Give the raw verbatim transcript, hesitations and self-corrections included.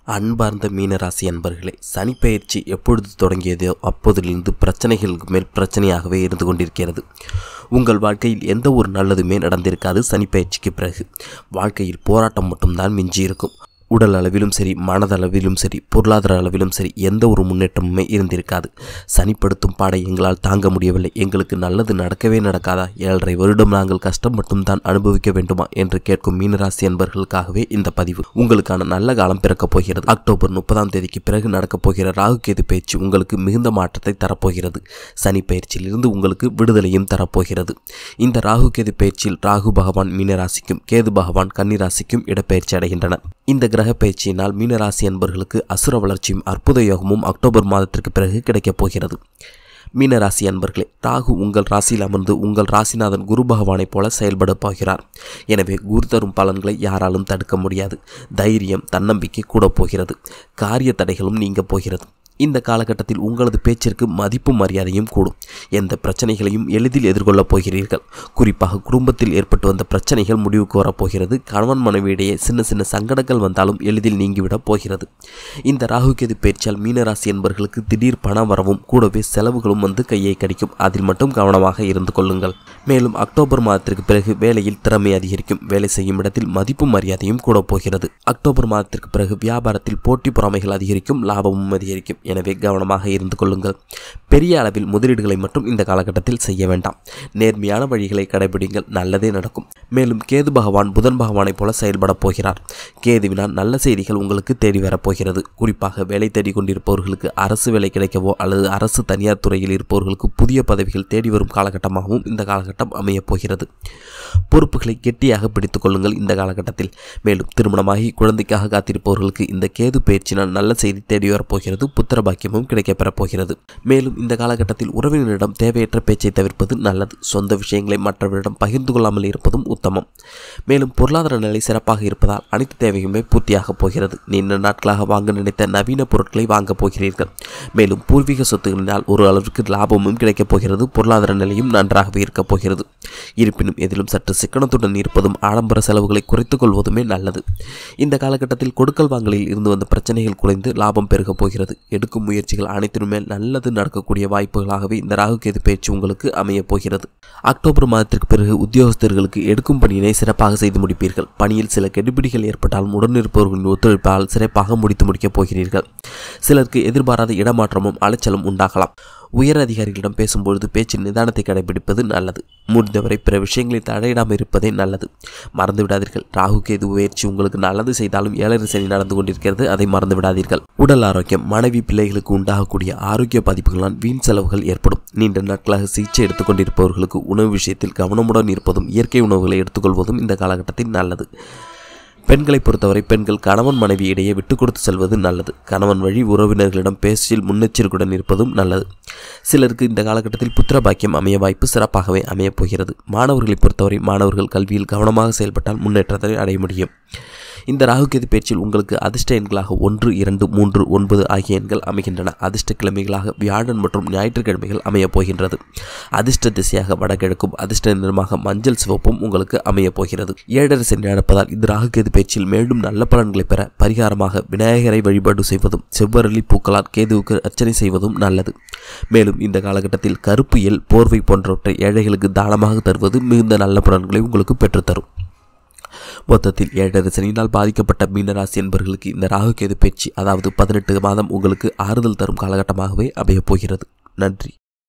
அன்பார்ந்த மீனராசி அன்பர்களே, சனிப்பெயர்ச்சி எப்பொழுது தொடங்கியதோ அப்போதிலிருந்து பிரச்சனைகளுக்கு மேல் பிரச்சனையாகவே இருந்து கொண்டிருக்கிறது. உங்கள் வாழ்க்கையில் எந்த ஒரு நல்லதுமே நடந்திருக்காது. சனிப்பெயர்ச்சிக்கு பிறகு வாழ்க்கையில் போராட்டம் மட்டும்தான் மிஞ்சி இருக்கும். உடல் அளவிலும் சரி, மனதளவிலும் சரி, பொருளாதார அளவிலும் சரி எந்த ஒரு முன்னேற்றமுமே இருந்திருக்காது. சனிப்படுத்தும் பாடை எங்களால் தாங்க முடியவில்லை, எங்களுக்கு நல்லது நடக்கவே நடக்காதா, ஏழரை வருடம் நாங்கள் கஷ்டம் மட்டும்தான் அனுபவிக்க வேண்டுமா என்று கேட்கும் மீனராசி அன்பர்களுக்காகவே இந்த பதிவு. உங்களுக்கான நல்ல காலம் பிறக்கப் போகிறது. அக்டோபர் முப்பதாம் தேதிக்கு பிறகு நடக்கப் போகிற ராகு கேது பயிற்சி உங்களுக்கு மிகுந்த மாற்றத்தை தரப்போகிறது. சனி பயிற்சியிலிருந்து உங்களுக்கு விடுதலையும் தரப்போகிறது. இந்த ராகு கேது பயிற்சியில் ராகு பகவான் மீனராசிக்கும் கேது பகவான் கன்னிராசிக்கும் இடப்பெயர்ச்சி அடைகின்றனர். இந்த கிரக பயிற்சியினால் மீனராசி அன்பர்களுக்கு அசுர வளர்ச்சியும் அற்புத யோகமும் அக்டோபர் மாதத்திற்கு பிறகு கிடைக்கப் போகிறது. மீனராசி அன்பர்களே, ராகு உங்கள் ராசியில் அமர்ந்து உங்கள் ராசிநாதன் குரு பகவானைப் போல செயல்பட போகிறார். எனவே குரு தரும் பலன்களை யாராலும் தடுக்க முடியாது. தைரியம், தன்னம்பிக்கை கூட போகிறது. காரிய தடைகளும் நீங்க போகிறது. இந்த காலகட்டத்தில் உங்களது பேச்சிற்கு மதிப்பும் மரியாதையும் கூடும். எந்த பிரச்சனைகளையும் எளிதில் எதிர்கொள்ளப் போகிறீர்கள். குறிப்பாக குடும்பத்தில் ஏற்பட்டு வந்த பிரச்சனைகள் முடிவுக்கு வரப்போகிறது. கணவன் மனைவியிடையே சின்ன சின்ன சங்கடங்கள் வந்தாலும் எளிதில் நீங்கிவிடப் போகிறது. இந்த ராகு கேது பயிற்சியால் மீனராசி என்பவர்களுக்கு திடீர் பண வரவும் கூடவே செலவுகளும் வந்து கையை கடிக்கும். அதில் மட்டும் கவனமாக இருந்து கொள்ளுங்கள். மேலும் அக்டோபர் மாதத்திற்கு பிறகு வேலையில் திறமை அதிகரிக்கும். வேலை செய்யும் இடத்தில் மதிப்பும் மரியாதையும் கூட போகிறது. அக்டோபர் மாதத்திற்கு பிறகு வியாபாரத்தில் போட்டி பொறாமைகள் அதிகரிக்கும், லாபமும் அதிகரிக்கும். எனவே கவனமாக இருந்து கொள்ளுங்கள். பெரிய அளவில் முதலீடுகளை மட்டும் இந்த காலகட்டத்தில் செய்ய வேண்டாம். நேர்மையான வழிகளை கடைபிடிங்கள், நல்லதே நடக்கும். மேலும் கேது பகவான் புதன் பகவானைப் போல செயல்பட போகிறார். கேதுவினால் நல்ல செய்திகள் உங்களுக்கு தேடி வரப்போகிறது. குறிப்பாக வேலை தேடி கொண்டிருப்பவர்களுக்கு அரசு வேலை கிடைக்கவோ அல்லது அரசு தனியார் துறையில் இருப்பவர்களுக்கு புதிய பதவிகள் தேடி வரும் காலகட்டமாகவும் இந்த காலகட்டம் அமையப் போகிறது. பொறுப்புகளை கெட்டியாக பிடித்துக் கொள்ளுங்கள் இந்த காலகட்டத்தில். மேலும் திருமணமாகி குழந்தைக்காக காத்திருப்பவர்களுக்கு இந்த கேது பயிற்சியினால் நல்ல செய்தி தேடி வரப்போகிறது. புத்திர பாக்கியமும் கிடைக்கப்பெறப் போகிறது. மேலும் இந்த காலகட்டத்தில் உறவினரிடம் தேவையற்ற பேச்சை தவிர்ப்பது நல்லது. சொந்த விஷயங்களை மற்றவரிடம் பகிர்ந்து கொள்ளாமல் இருப்பதும் உத்தமம். மேலும் பொருளாதார நிலை சிறப்பாக இருப்பதால் அனைத்து தேவையுமே பூர்த்தியாக போகிறது. நீண்ட நாட்களாக வாங்க நினைத்த நவீன பொருட்களை வாங்கப் போகிறீர்கள். மேலும் பூர்வீக சொத்துகளினால் ஒரு அளவிற்கு லாபமும் கிடைக்கப் போகிறது. பொருளாதார நிலையும் நன்றாகவே இருக்கப் போகிறது. இருப்பினும் எதிலும் சற்று சிக்கனத்துடன் இருப்பதும் ஆடம்பர செலவுகளை குறைத்துக் கொள்வதுமே நல்லது. இந்த காலகட்டத்தில் கொடுக்கல் வாங்கலில் இருந்து வந்த பிரச்சனைகள் குறைந்து லாபம் பெருகப் போகிறது. எடுக்கும் முயற்சிகள் அனைத்திலுமே நல்லது நடக்கக்கூடிய வாய்ப்புகளாகவே இந்த ராகு கேது பயிற்சி உங்களுக்கு அமையப் போகிறது. அக்டோபர் மாதத்திற்கு பிறகு உத்தியோகஸ்தர்களுக்கு எடுக்கும் பணியினை சிறப்பாக செய்து முடிப்பீர்கள். பணியில் சில கெடுபிடிகள் ஏற்பட்டாலும் உடனிருப்பவர்களின் ஒத்துழைப்பால் சிறப்பாக முடித்து முடிக்கப் போகிறீர்கள். சிலருக்கு எதிர்பாராத இடமாற்றமும் அலைச்சலும் உண்டாகலாம். உயர் அதிகாரிகளிடம் பேசும்பொழுது பேச்சின் நிதானத்தை கடைபிடிப்பது நல்லது. முடிந்தவரை பிற விஷயங்களில் தடையிடாமல் இருப்பதே நல்லது. மறந்து விடாதீர்கள், ராகு கேது பயிற்சி உங்களுக்கு நல்லது செய்தாலும் ஏழரை சனி நடந்து கொண்டிருக்கிறது, அதை மறந்து விடாதீர்கள். உடல் ஆரோக்கியம், மனைவி பிள்ளைகளுக்கு உண்டாகக்கூடிய ஆரோக்கிய பாதிப்புகளால் வீண் செலவுகள் ஏற்படும். நீண்ட நாட்களாக சிகிச்சை எடுத்துக்கொண்டிருப்பவர்களுக்கு உணவு விஷயத்தில் கவனமுடன் இருப்பதும் இயற்கை உணவுகளை எடுத்துக்கொள்வதும் இந்த காலகட்டத்தில் நல்லது. பெண்களை பொறுத்தவரை பெண்கள் கணவன் மனைவி இடையே விட்டு கொடுத்து செல்வது நல்லது. கணவன் வழி உறவினர்களிடம் பேச்சில் முன்னெச்சரிக்கையுடன் இருப்பதும் நல்லது. சிலருக்கு இந்த காலகட்டத்தில் புத்திர பாக்கியம் அமைய வாய்ப்பு சிறப்பாகவே அமையப் போகிறது. மாணவர்களை பொறுத்தவரை மாணவர்கள் கல்வியில் கவனமாக செயல்பட்டால் முன்னேற்றத்தை அடைய முடியும். இந்த ராகு கேது பயிற்சியில் உங்களுக்கு அதிர்ஷ்ட எண்களாக ஒன்று, இரண்டு, மூன்று, ஒன்பது ஆகிய எண்கள் அமைகின்றன. அதிர்ஷ்ட கிழமைகளாக வியாழன் மற்றும் ஞாயிற்றுக்கிழமைகள் அமையப் போகின்றது. அதிர்ஷ்ட திசையாக வடகிழக்கும் அதிர்ஷ்ட நிறமாக மஞ்சள் சிவப்பும் உங்களுக்கு அமையப் போகிறது. ஏழரை சனி நடப்பதால் இந்த ராகு கேது பயிற்சியில் மேலும் நல்ல பலன்களை பெற பரிகாரமாக விநாயகரை வழிபாடு செய்வதும் செவ்வரளி பூக்களால் கேதுவுக்கு அர்ச்சனை செய்வதும் நல்லது. மேலும் இந்த காலகட்டத்தில் கருப்பு எல், போர்வை போன்றவற்றை ஏழைகளுக்கு தானமாக தருவது மிகுந்த நல்ல பலன்களை உங்களுக்கு பெற்றுத்தரும். மொத்தத்தில் ஏழரை சனியினால் பாதிக்கப்பட்ட மீனராசி என்பவர்களுக்கு இந்த ராகு கேது பயிற்சி அதாவது பதினெட்டு மாதம் உங்களுக்கு ஆறுதல் தரும் காலகட்டமாகவே அமையப் போகிறது. நன்றி.